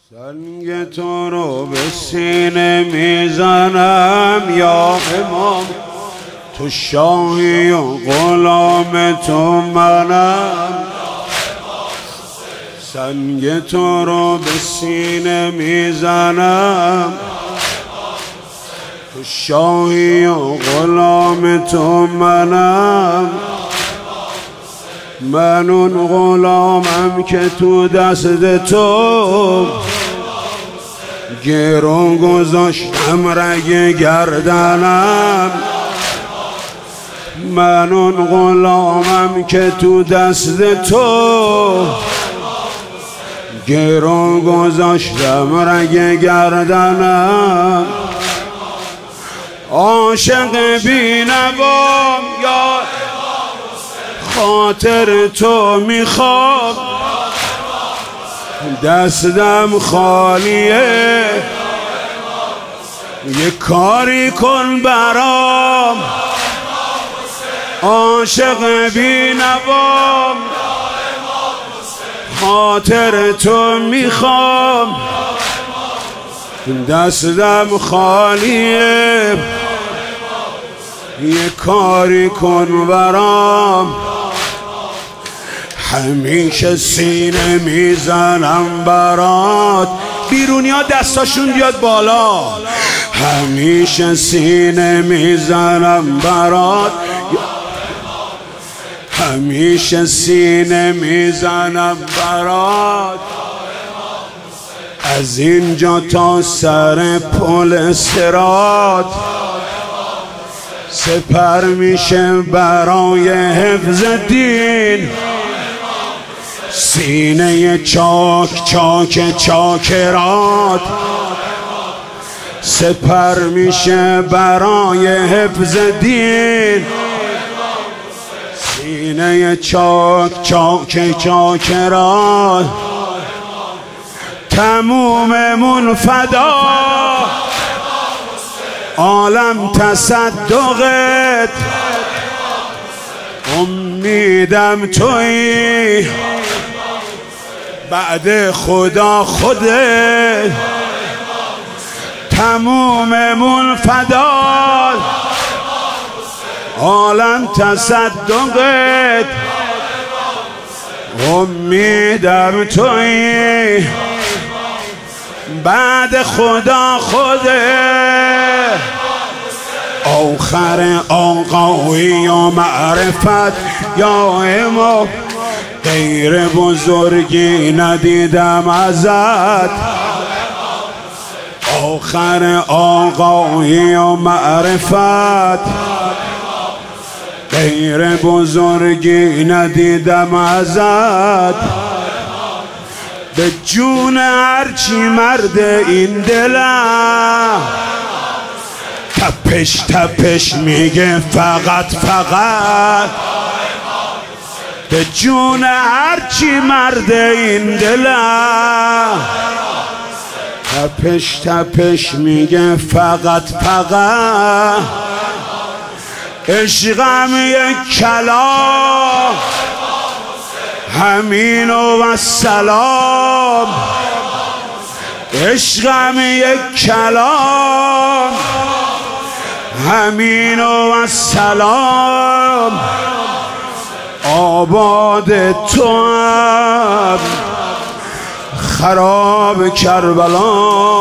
سنگ تو رو به سینه میزنم یا امام، تو شاهی و غلام تو منم. سنگ تو رو به سینه میزنم، تو شاهی و غلام تو منم. من اون غلامم که تو دست تو گرو گذاشتم رگ گردنم. من اون غلامم که تو دست تو گرو گذاشتم رگ گردنم. عاشق بی‌نوام یا خاطر تو میخوام، دستم خالیه یه کاری کن برام. عاشق بی‌نوام خاطر تو میخوام، دستم خالیه یه کاری کن برام. همیشه سینه میزنم برات، بیرونی ها دستاشون بیاد بالا. همیشه سینه میزنم برات، همیشه سینه میزنم برات. از اینجا تا سر پل صراط سپر میشه برای حفظ دین. سینه چاک چاک چاکرات سپر میشه برای حفظ دین. سینه چاک چاک چاکرات تموممون فدا، عالم تصدقت، امیدم تویی، بعد خدا خودت. تموممون فدا، عالم تصدقت، امیدم تویی، بعد خدا خودت. آخر آقایی و معرفت یا امام، غیر بزرگی ندیدم ازت. آخر آقایی و معرفت، غیر بزرگی ندیدم ازت. به جون هرچی مرد این دلم تپش تپش میگه فقط فقط. به جون هرچی مرد این دلم تپش تپش میگه فقط فقط. عشقم یک کلام همین و سلام. عشقم یک کلام همین و سلام. آباد تو هم خراب کربلا.